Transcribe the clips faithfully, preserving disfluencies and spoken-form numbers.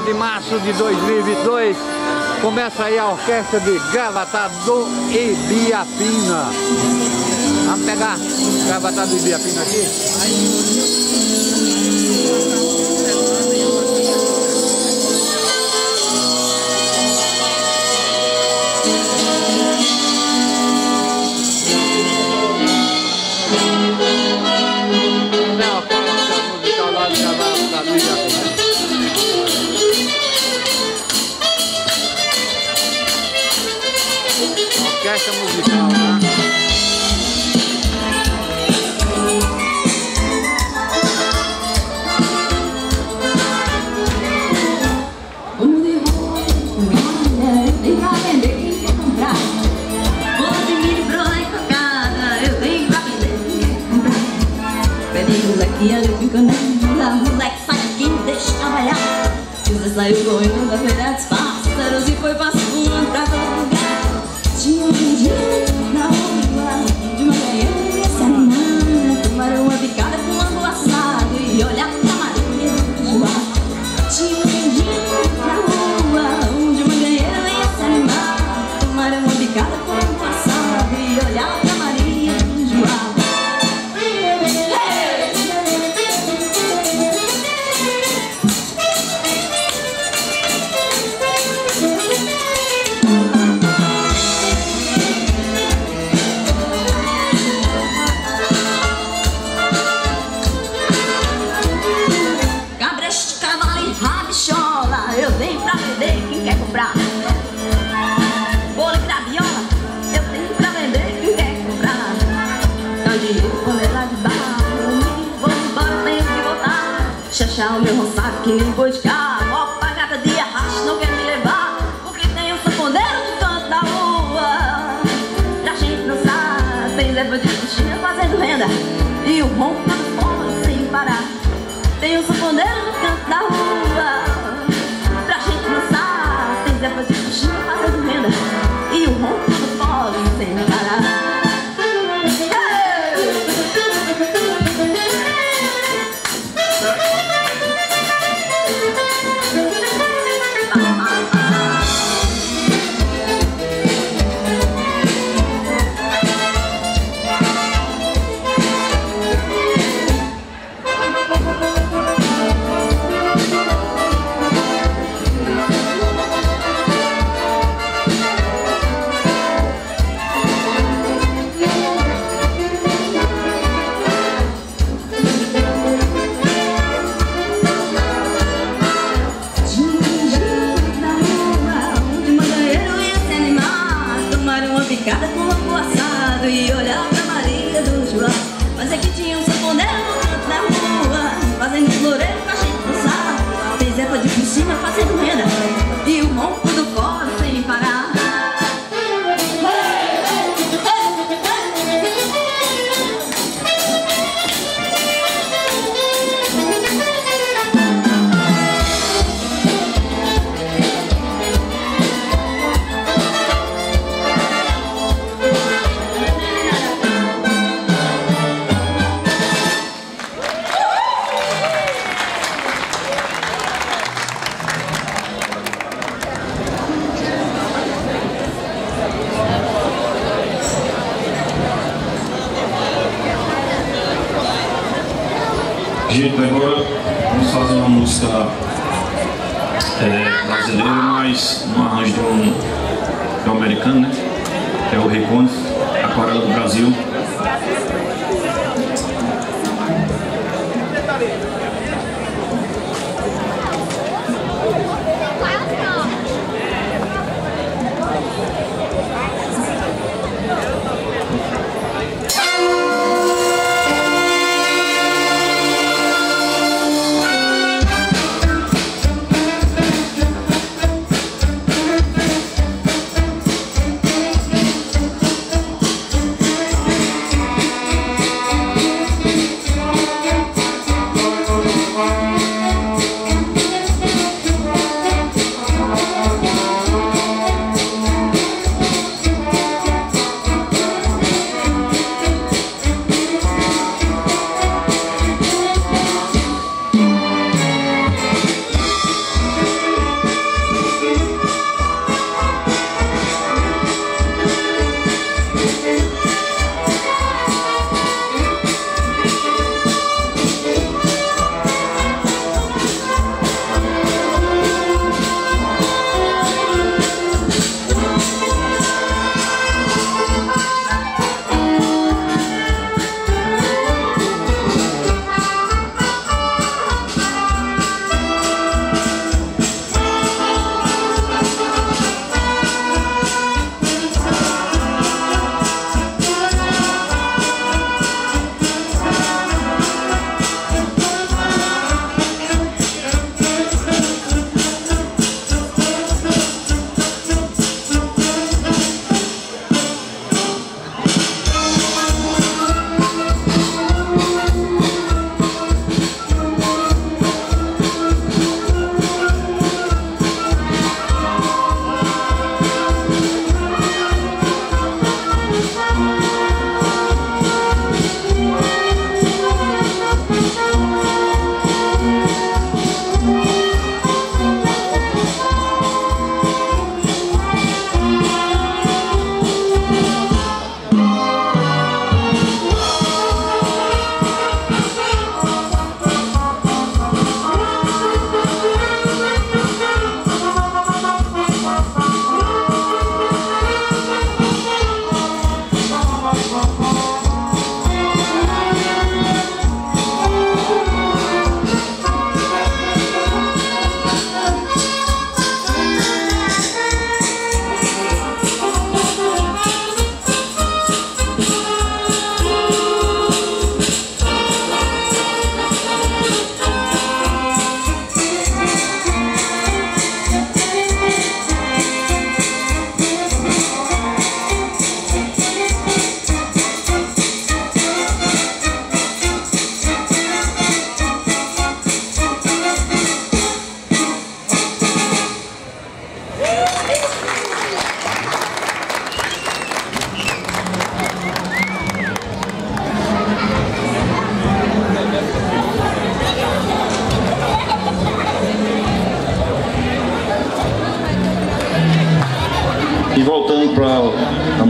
de março de dois mil e vinte e dois, começa aí a orquestra de Gravatar do Ibiapina. Vamos pegar Gravatar do Ibiapina aqui? Orquestra musical, tá? Vamos de roupa, tem pra vender quem quer comprar. Bolo de milho, broa e cocada, eu tenho pra vender quem quer comprar. Pede o leque, eu fico nela, moleque sai aqui, me deixa trabalhar. Você saiu correndo da feira dos pássaros e foi passando pra todo lugar. Tinha um dia na rua, de uma manhã se animando, tomaram uma picada com um angu assado e olhar pra Maria do Joá. Tinha um dia na rua, de uma manhã ia se animar, tomaram uma picada com um angu assado e olhar pra Maria do Joá. Eu tenho pra vender quem quer comprar. Bolo e graviola, eu tenho pra vender quem quer comprar. Candeeiro, panela de barro, vou embora, tenho que voltar. Chachar o meu roçado que me foi de cá. Ó, pagada de arrasto, não quer me levar, porque tem um sanfoneiro no canto da rua. Pra gente dançar, tem leva de coxinha fazendo renda e o ronco do fome sem parar. Tem um sanfoneiro no canto da rua. Depois de coxinha fazendo renda e o ronco do pobre sem parar. Picada com angu assado e olhar pra Maria do Joá. Mas é que tinha um sanfoneiro no canto da rua, fazendo floreiro pra gente dançar. Tem zepa de piscina fazendo renda e o ronco do fora sem parar. Gente, agora vamos fazer uma música é, brasileira, mas um arranjo de um, de um americano, né? Que é o Ray Conniff, Aquarela do Brasil.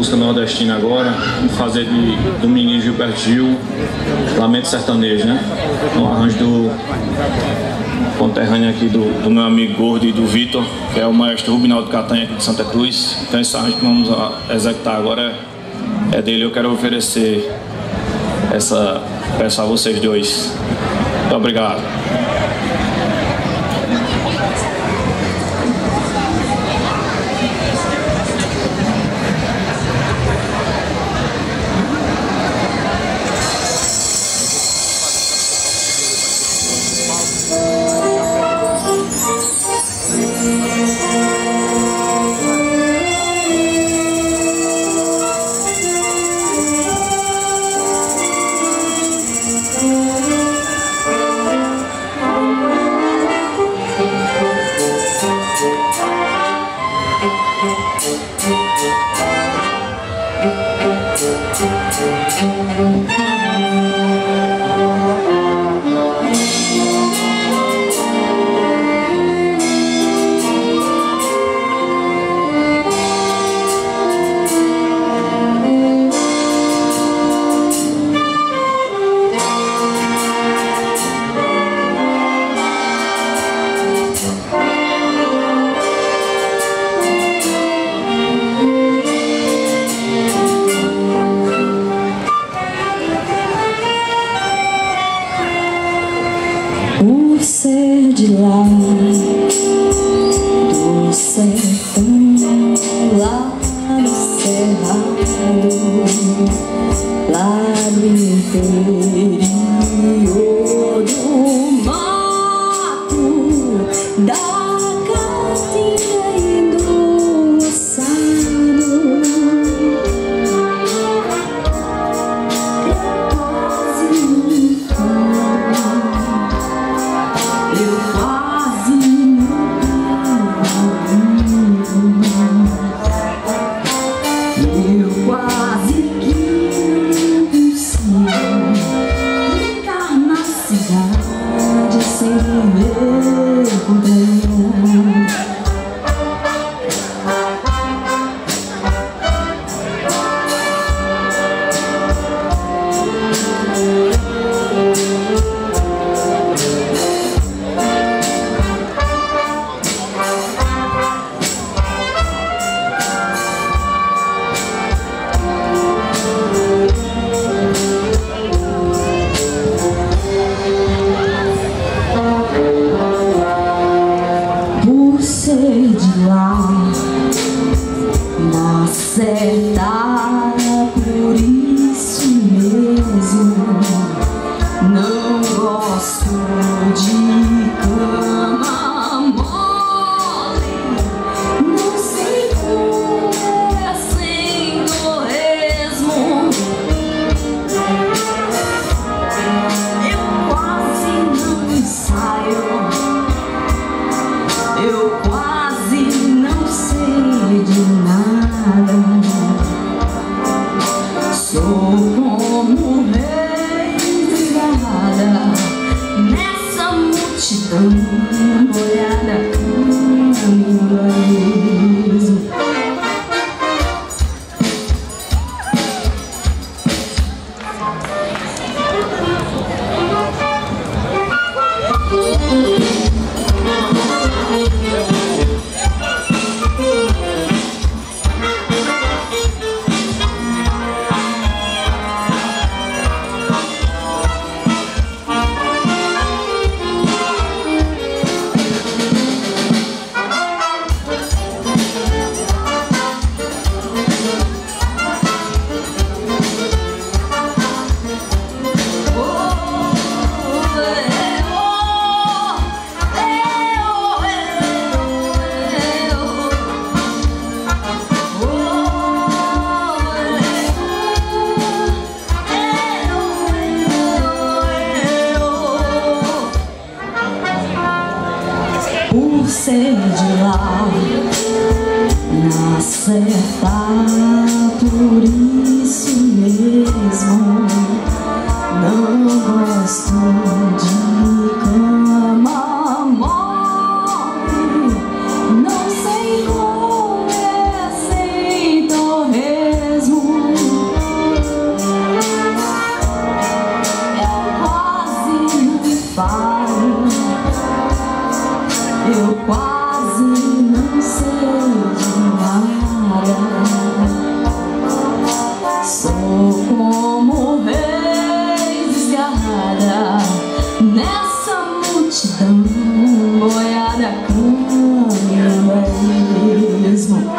música nordestina agora, fazer de Dominguinhos Gilberto Gil, Lamento Sertanejo, né? Um arranjo do conterrâneo aqui do, do meu amigo Gordo e do Vitor, que é o maestro Rubinaldo Catanha aqui de Santa Cruz. Então esse arranjo que vamos executar agora é, é dele. Eu quero oferecer essa peça a vocês dois. Muito obrigado. Por ser de lá, do sertão, lá no cerrado, lá no interior do mato, da caatinga e do ossado, eu quase Eu quase que não consigo ficar na cidade sem ver companhia. Por ser de lá, na certa, por isso mesmo não gosto de cama mole, não sei como é sem torresmo. Eu quase não saio, eu quase não sei de nada. Sou como rei desgarrada nessa multidão molhada, caminho avesso. Por ser de lá, na certa, por isso mesmo não gosto de cama mole, não sei como é sem torresmo. eu quase não sei de nada. Sou como um rei desgarrada nessa multidão, boiada mesmo.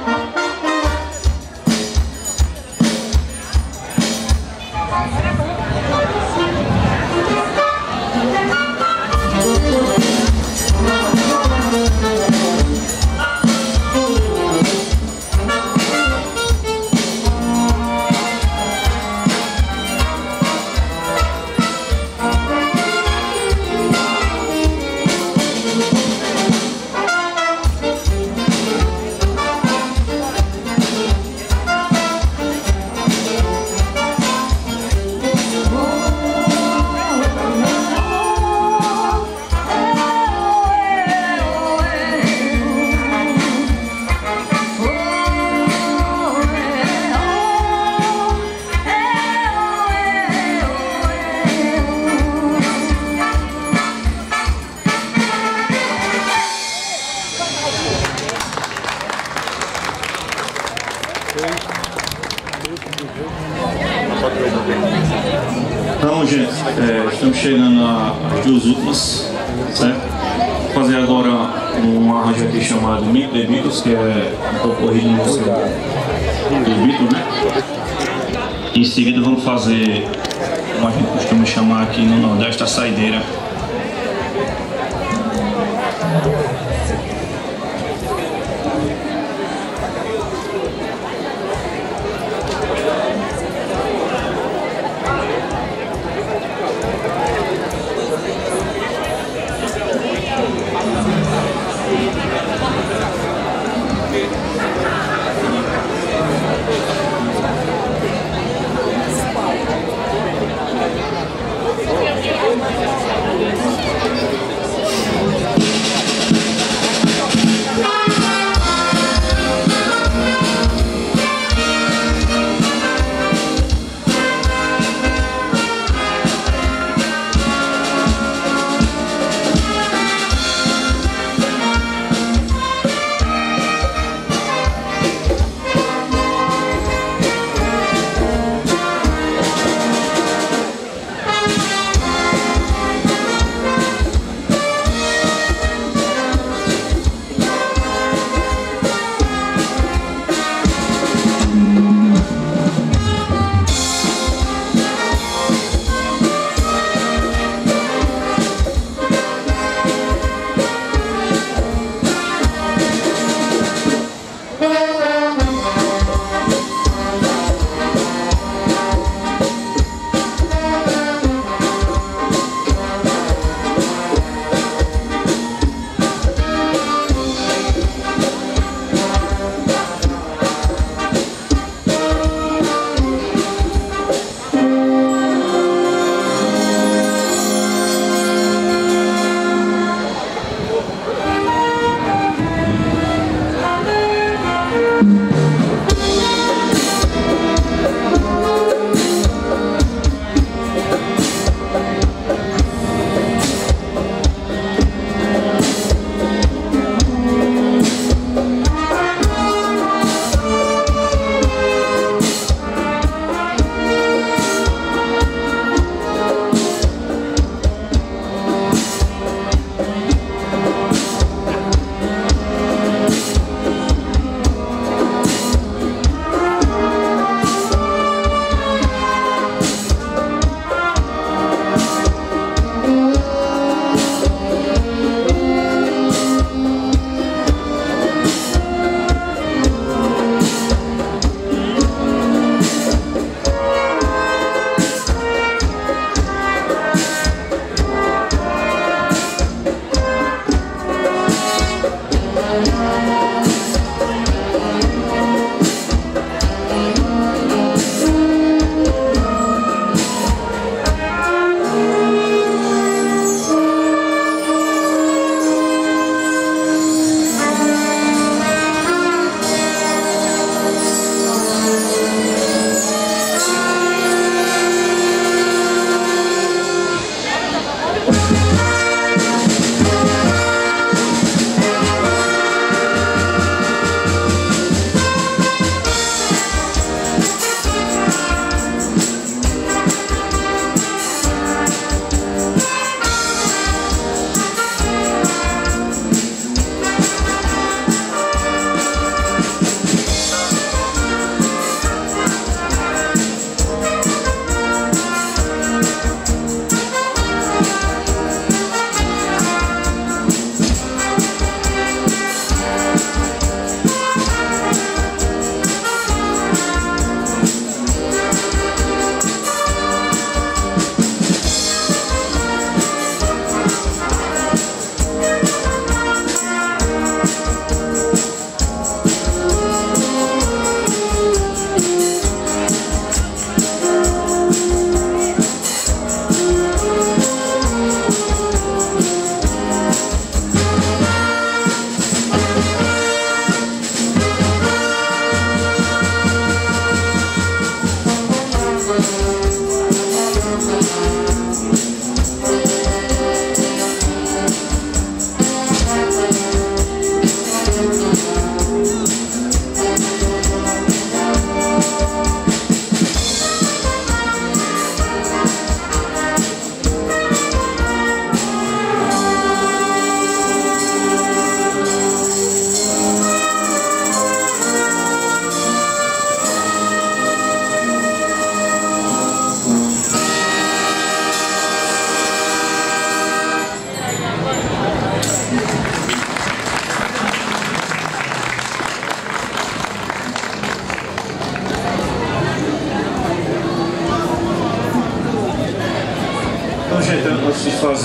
Então, gente, é, estamos chegando às duas últimas, certo? Vou fazer agora um arranjo aqui chamado Meet the Beatles, que é um pouco de música do Beatles, né? Em seguida vamos fazer, como a gente costuma chamar aqui no Nordeste, a saideira.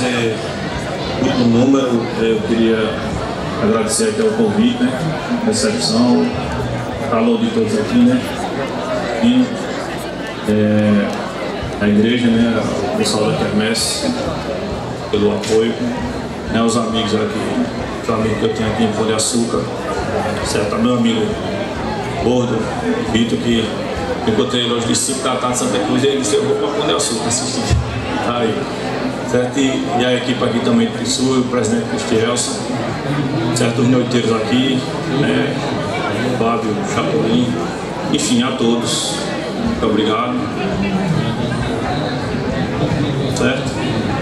ser muito número, eu queria agradecer aqui o convite, né? Recepção, calor de todos aqui, né? E é, a igreja, né? O pessoal da Quermesse, pelo apoio, né? Os amigos aqui, os amigos que eu tenho aqui em Pão de Açúcar, certo? Meu amigo Gordo, Vitor, que encontrei ele hoje de cinco da tarde em Santa Cruz, e ele disse: eu vou para Pão de Açúcar assistir. Tá aí. Certo? E, e a equipe aqui também do Sul, o presidente Cristielson, certo? Os noiteiros aqui, né? Fábio, Chapolin, enfim, a todos, muito obrigado. Certo?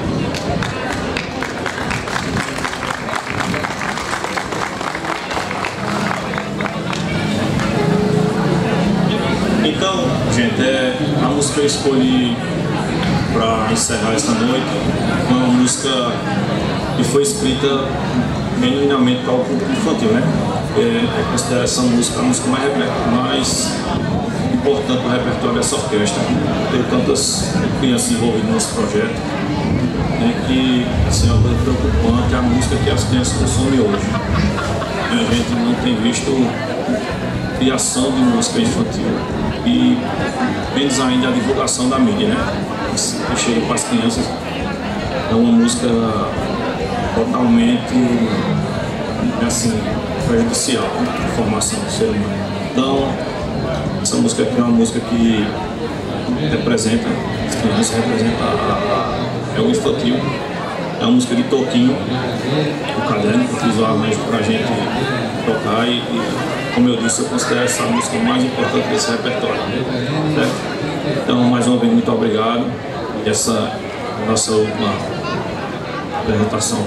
Então, gente, é, a música que eu escolhi para encerrar esta noite é uma música que foi escrita genuinamente para o público infantil, né? É, é considerada essa música a música mais, mais importante do repertório dessa orquestra. Tem tantas crianças envolvidas nesse projeto, né, que assim, é uma coisa preocupante, é a música que as crianças consomem hoje. A gente não tem visto criação de música infantil e menos ainda a divulgação da mídia, né? Que chega para as crianças, é uma música totalmente assim, prejudicial à formação do ser humano. Então, essa música aqui é uma música que representa, as crianças representa a, a, é o infantil, é uma música de Toquinho, o caderno que eu fiz o arranjo para a gente tocar e, e, como eu disse, eu considero essa música mais importante desse repertório, certo? Então, mais uma vez, muito obrigado. E essa é a nossa última apresentação.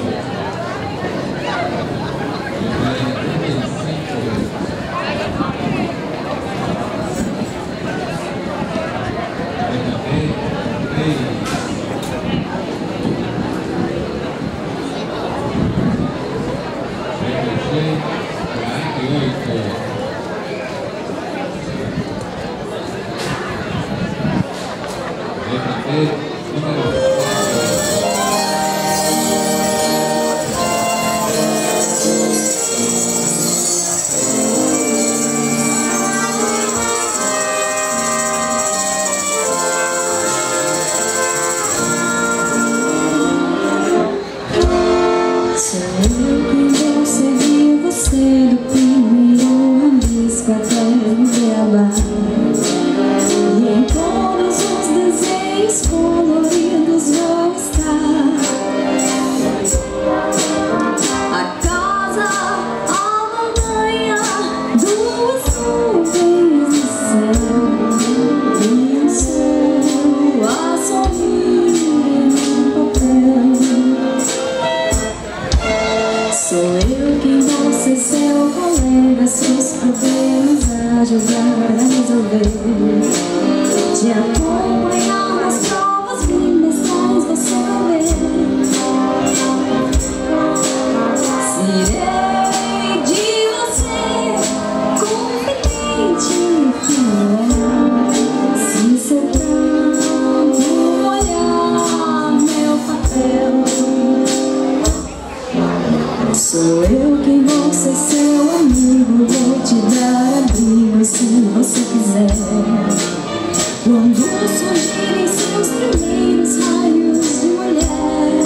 Sou eu quem vou ser seu amigo, vou te dar abrigo se você quiser. Quando surgirem seus primeiros raios de mulher,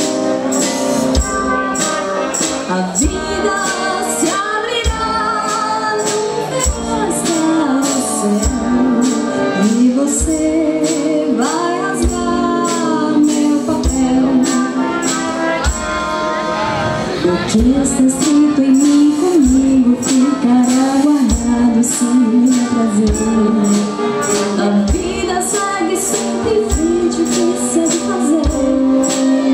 a vida se abrirá num rasgar-céu e você vai rasgar meu papel. O que está escrito em mim comigo ficará guardado sem meu prazer. A vida segue sempre em frente, o que se há de fazer?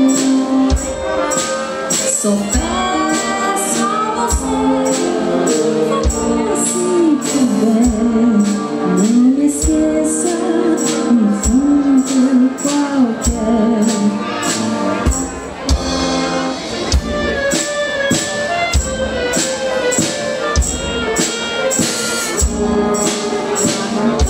Só peço a você, por favor, se puder, não me esqueça, um fundo qualquer. Oh,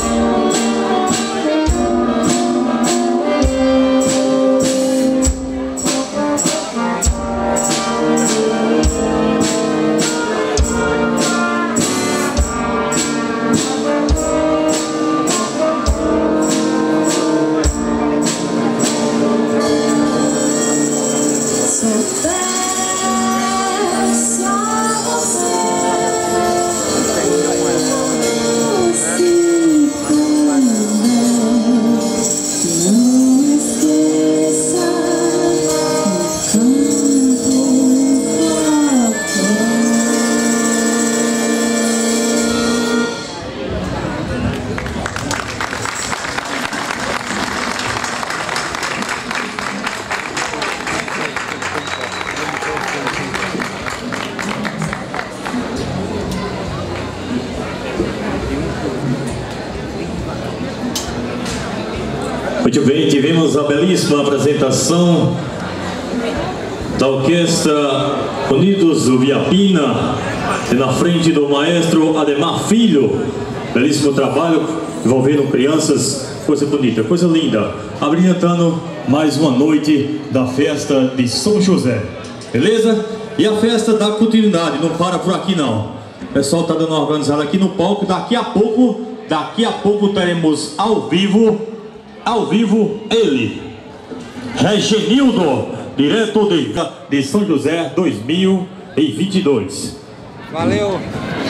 Muito bem, tivemos a belíssima apresentação da Orquestra Unidos do Ibiapina, na frente do maestro Ademar Filho. Belíssimo trabalho envolvendo crianças, coisa bonita, coisa linda, abrilhantando mais uma noite da festa de São José, beleza? E a festa dá continuidade, não para por aqui não. O pessoal está dando uma organizada aqui no palco. Daqui a pouco, daqui a pouco teremos ao vivo, ao vivo ele, Regenildo, direto de, de São José dois mil e vinte e dois. Valeu!